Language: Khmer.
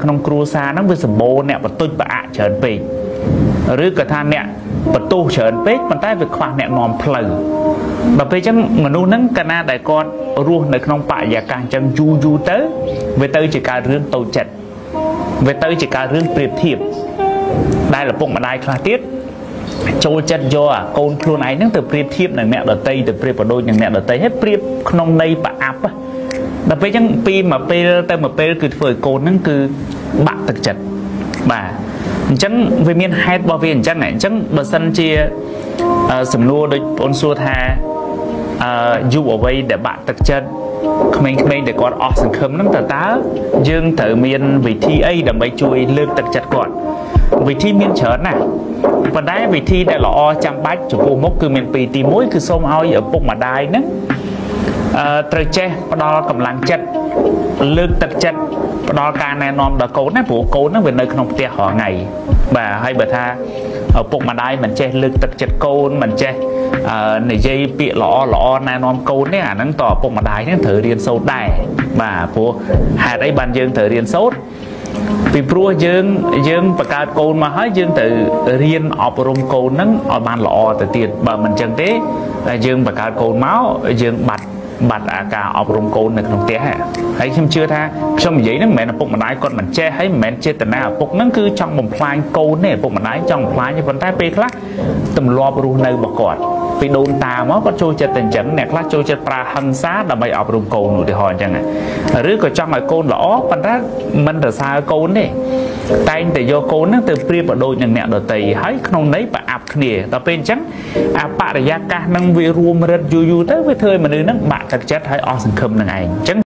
ក្នុងគ្រួសារហ្នឹងវាសម្បូរអ្នកបន្ទុចប្រអាក់ច្រើនពេកឬក៏ថាអ្នកបន្ទោសច្រើនពេកប៉ុន្តែវាខ្វះអ្នកនាំផ្លូវដល់ពេលអញ្ចឹងមនុស្សហ្នឹងកាលណាដែលគាត់រស់នៅក្នុងបរិយាកាសអញ្ចឹងយូរទៅវាទៅជាការរឿងតូចចិត្តវាទៅជាការរឿងប្រៀបធៀបដែលឪពុកម្ដាយខ្លះទៀតចូលចិត្តយកអាកូនខ្លួនឯងហ្នឹងទៅប្រៀបធៀបនឹងអ្នកដទៃទៅប្រៀបបដូចនឹងអ្នកដទៃហើយប្រៀបក្នុងន័យប្រអាប់ដល់ពេលអញ្ចឹងពីមួយពេលទៅមួយពេលគឺធ្វើឲ្យកូនហ្នឹងគឺបាក់ទឹកចិត្តបាទអញ្ចឹងវាមានហេតុរបស់វាអញ្ចឹងបើសិនជាសំណួរដូចបងសួរថាយុវវ័យដែលបាក់ទឹកចិត្តក្មេងៗដែលគាត់អស់សង្ឃឹមហ្នឹងតើយើងត្រូវមានវិធីអីដើម្បីជួយលើកទឹកចិត្តគាត់វិធីមានច្រើនណាស់ប៉ុន្តែវិធីដែលល្អចាំបាច់ចំពោះមុខគឺមានពីរទី1គឺសូមឲ្យឪពុកម្ដាយហ្នឹងត្រូវចេះផ្ដល់កម្លាំងចិត្តលើកទឹកចិត្តផ្ដល់ការណែនាំដល់កូនណាព្រោះកូនហ្នឹងវានៅក្នុងផ្ទះរាល់ថ្ងៃបាទហើយបើថាឪពុកម្ដាយមិនចេះលើកទឹកចិត្តកូនមិនចេះនិយាយពាក្យល្អណែនាំកូននេះអាហ្នឹងតើឪពុកម្ដាយហ្នឹងត្រូវរៀនសូត្រដែរបាទព្រោះហេតុអីបានយើងត្រូវរៀនសូត្រពីព្រោះយើងបង្កើតកូនមកហើយយើងត្រូវរៀនអប់រំកូនហ្នឹងឲ្យបានល្អទៅទៀតបើមិនអញ្ចឹងទេតែយើងបង្កើតកូនមកយើងបាត់អាការអប់រំកូននៅក្នុងផ្ទះហើយខ្ញុំជឿថាខ្ញុំនិយាយហ្នឹងមិនមែនឪពុកម្ដាយគាត់មិនចេះហើយមិនមែនចេតនាឪពុកហ្នឹងគឺចង់បំផ្លាញកូនទេឪពុកម្ដាយចង់បំផ្លាញទេប៉ុន្តែពេលខ្លះទម្លាប់រស់នៅរបស់គាត់ពីដូនតាមកគាត់ចូលចិត្តតែអញ្ចឹងអ្នកខ្លះចូលចិត្តប្រើហិង្សាដើម្បីអប់រំកូនឧទាហរណ៍អញ្ចឹងឬក៏ចង់ឲ្យកូនល្អប៉ុន្តែមិនរសើរកូនទេតែងតែយកកូនហ្នឹងទៅប្រៀបបដូចនឹងអ្នកដទៃហើយក្នុងន័យប្រអាប់គ្នាដល់ពេលអញ្ចឹងអាបរិយាកាសហ្នឹងវារួមរិទ្ធយូរទៅវាធ្វើឲ្យមនុស្សហ្នឹងបាក់ទឹកចិត្តហើយអស់សង្ឃឹមនឹងឯងអញ្ចឹង